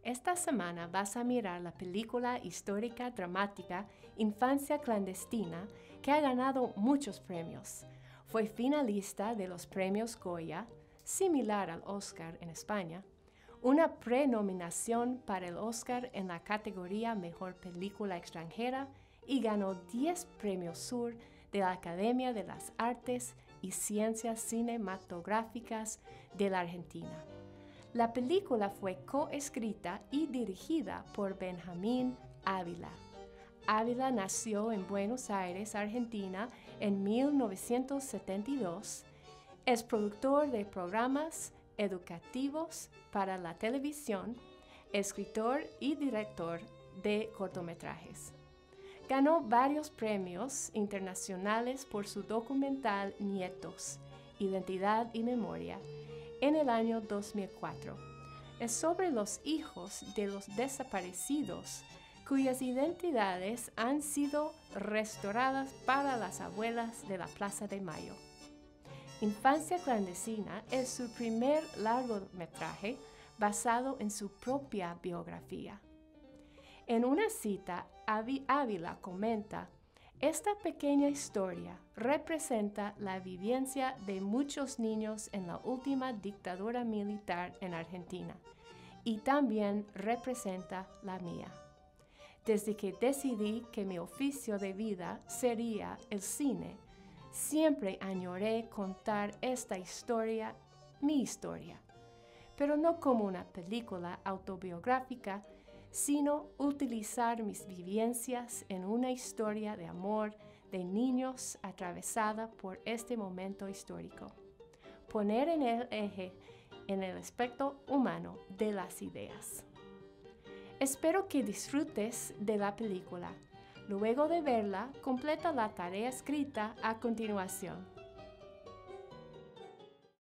Esta semana vas a mirar la película histórica dramática Infancia Clandestina, que ha ganado muchos premios. Fue finalista de los premios Goya, similar al Oscar en España, una prenominación para el Oscar en la categoría Mejor Película Extranjera y ganó 10 premios Sur de la Academia de las Artes y Ciencias Cinematográficas de la Argentina. La película fue coescrita y dirigida por Benjamín Ávila. Ávila nació en Buenos Aires, Argentina, en 1972. Es productor de programas educativos para la televisión, escritor y director de cortometrajes. Ganó varios premios internacionales por su documental Nietos, Identidad y Memoria, en el año 2004. Es sobre los hijos de los desaparecidos cuyas identidades han sido restauradas para las abuelas de la Plaza de Mayo. Infancia Clandestina es su primer largometraje basado en su propia biografía. En una cita, Ávila comenta: esta pequeña historia representa la vivencia de muchos niños en la última dictadura militar en Argentina y también representa la mía. Desde que decidí que mi oficio de vida sería el cine, siempre añoré contar esta historia, mi historia, pero no como una película autobiográfica, sino utilizar mis vivencias en una historia de amor de niños atravesada por este momento histórico. Poner en el eje en el aspecto humano de las ideas. Espero que disfrutes de la película. Luego de verla, completa la tarea escrita a continuación.